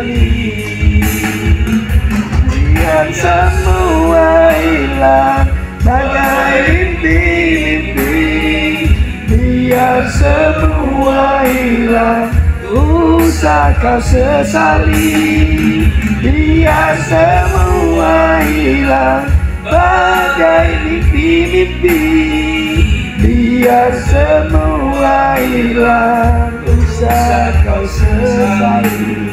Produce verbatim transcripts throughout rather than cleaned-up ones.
sesali. Biar semua hilang bagai mimpi-mimpi. Biar semua hilang, usah kau sesali. Biar semua hilang bagai mimpi-mimpi. Biar semua hilang, usah kau sesali.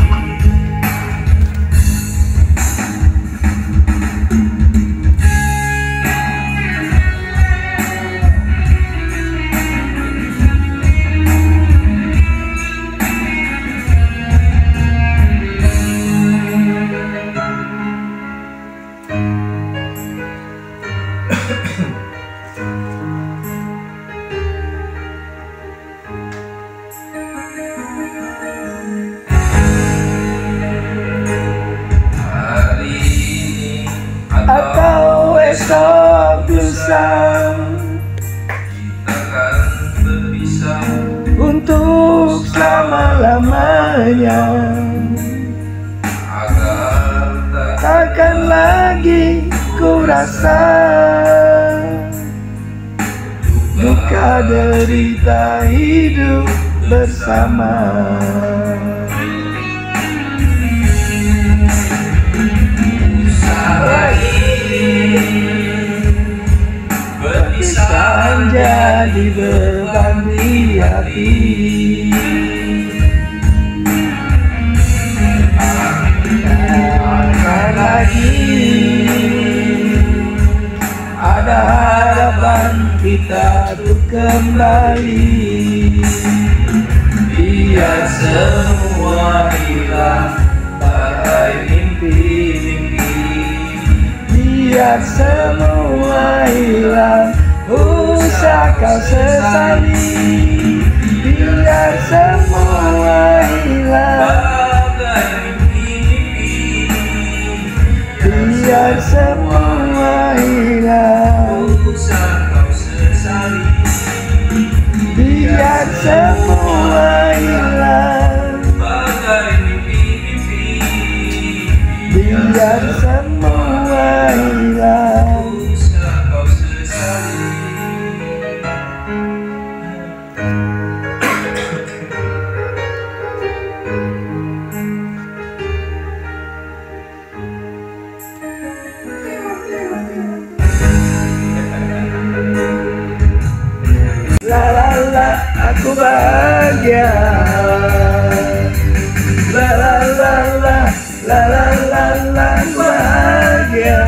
Atau esok lusa kita akan berpisah untuk selama-lamanya. agar tak Takkan lagi ku rasa duka derita hidup bersama. Berpisah jadi beban di hati. Takkan lagi ada harapan kita untuk kembali. biar semua hilang bagai mimpi-mimpi. Biar semua hilang, usah kau sesali. Biar semua hilang bagai mimpi-mimpi. biar semua hilang, usah kau sesali. biar semua hilang, bagai mimpi-mimpi. biar semua hilang. usah kau sesali. La la la, aku bahagia. La la la la, la la la la, aku bahagia.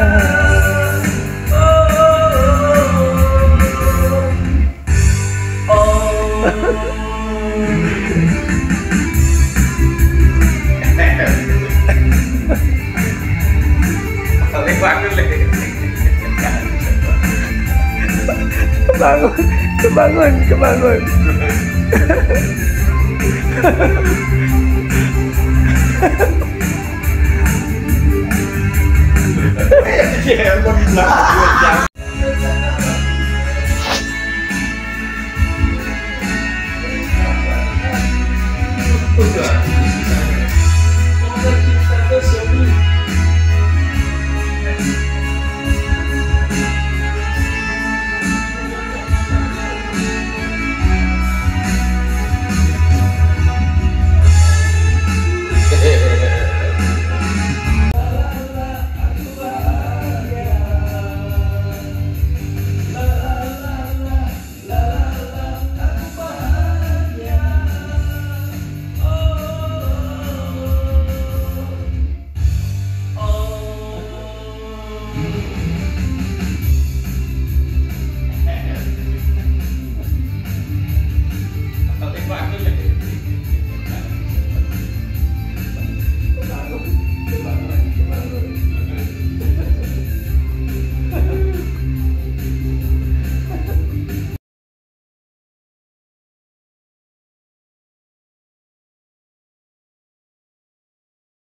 Kebangun, kebangun, kebangun. Iya, gua bilang.